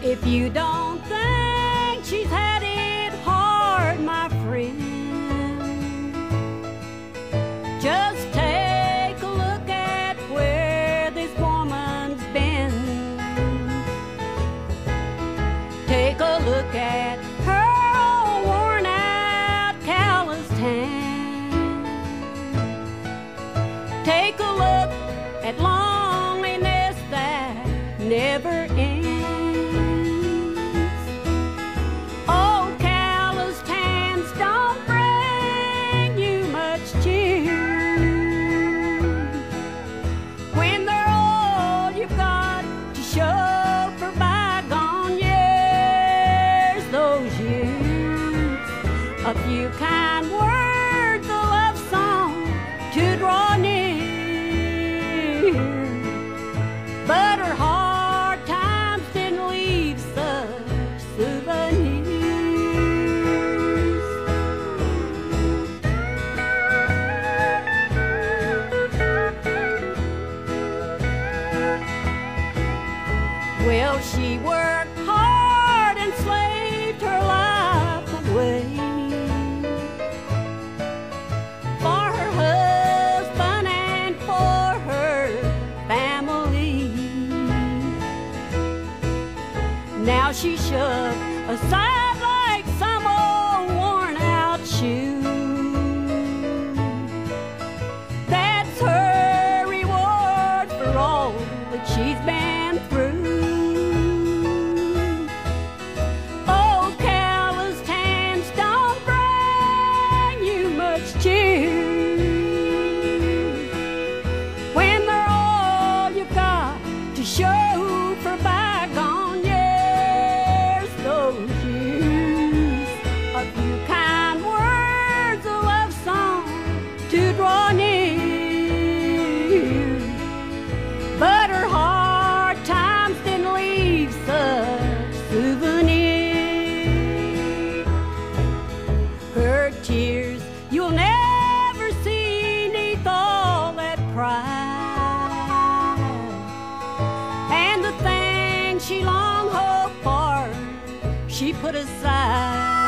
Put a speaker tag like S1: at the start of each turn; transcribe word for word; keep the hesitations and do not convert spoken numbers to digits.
S1: If you don't think she's had it hard, my friend, just take a look at where this woman's been. Take a look at her old worn out calloused hand. Take a look at loneliness that never ends. Oh, calloused hands don't bring you much cheer. When they're old, you've got to show for bygone years, those years. A few kind words, a love song to draw near. But her hard times didn't leave such souvenirs. Well, she worked hard and slaved her life away for her husband and for her family. Now she's shoved aside like some old worn out shoe. That's her reward for all that she's been through. Oh, calloused hands don't bring you much cheer. When they're old, you've got to show for bygone years, those years. A few kind words, a love song to draw near. But her hard times didn't leave such souvenirs. Her tears you'll never see 'neath all that pride, and the things she long hoped for she put aside.